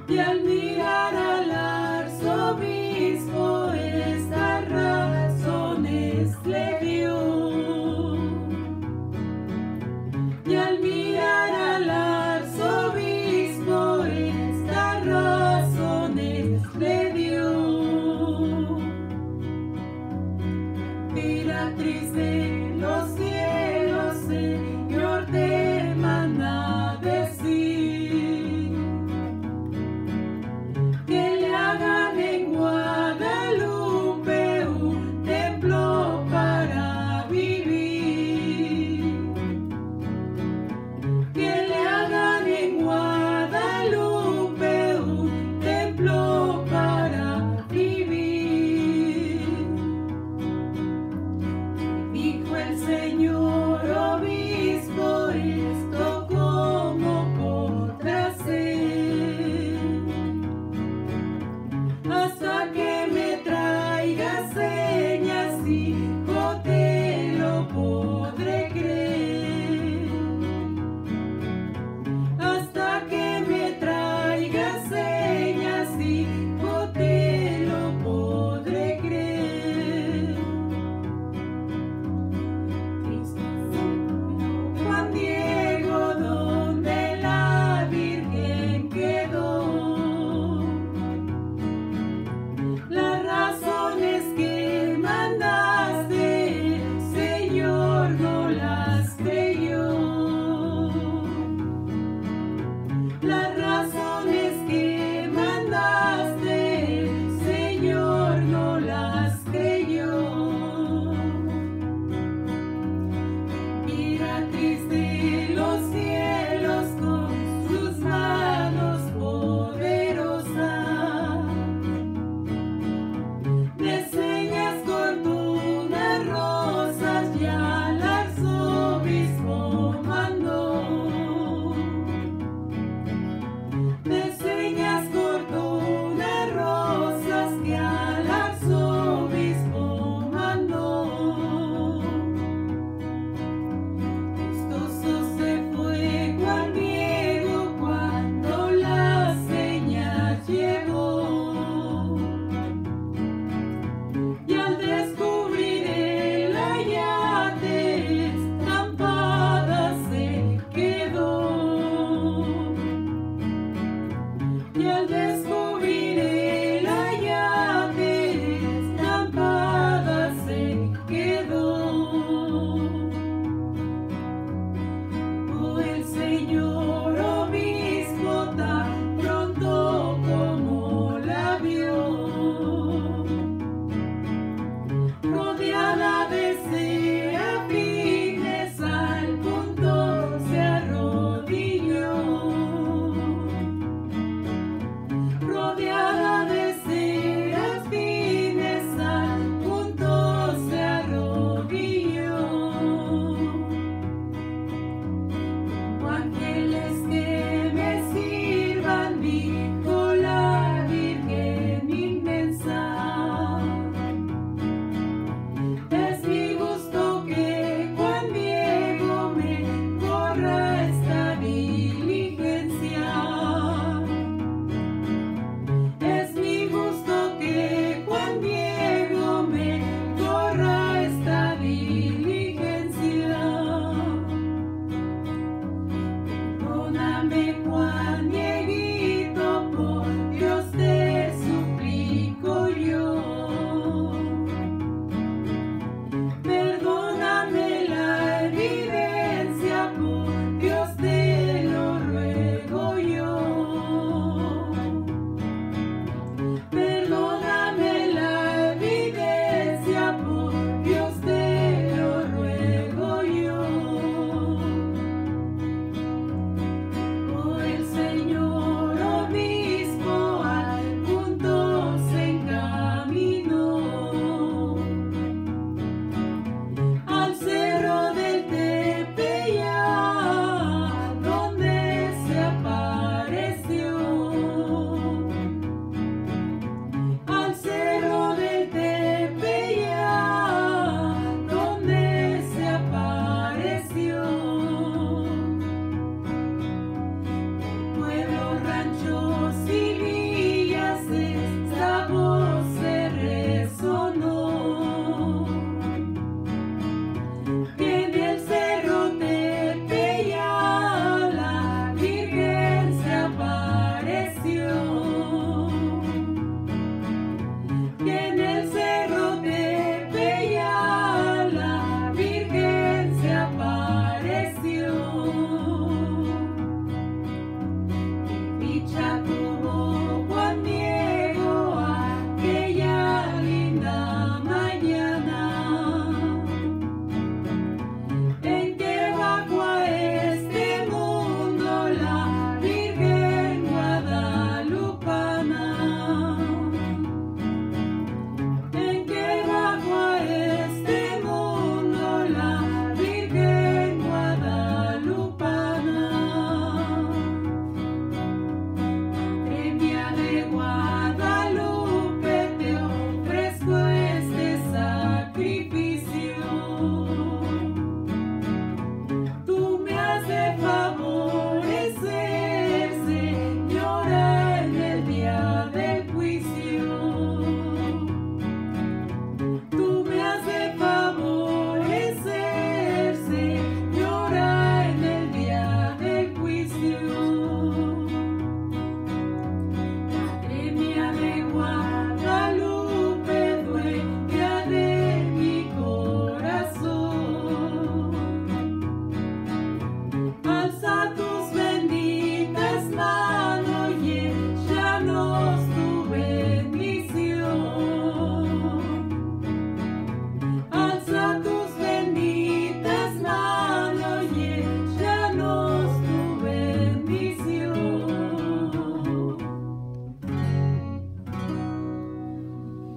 Y al mirar al arzobispo estas razones le dio. Y al mirar al arzobispo estas razones le dio. Emperatriz de los cielos, Señor te manda decir que le hagan en Guadalupe un templo para vivir. Que le hagan en Guadalupe un templo para vivir. Dijo el señor obispo, esto cómo podrá ser, hasta que me traigas señas, hijo, te lo podré creer. Hasta que me traigas señas, hijo, te lo podré creer. Juan Diego, donde la Virgen quedó, las razones que mandaste, Señor, no las creyó. Las razones que mandaste, Señor, no las creyó. Emperatriz de los cielos, con sus manos poderosas, de señas cortó unas rosas y al arzobispo mandó. De señas cortó unas rosas que al arzobispo mandó. Gustoso se fue Juan Diego cuando las señas llevó. Y al descubrir el ayate, estampada se quedó. Y al descubrir el ayate, estampada se quedó. Oh, el señor obispo tan pronto como la vio, rodeada de serafines, al punto se arrodilló. dicha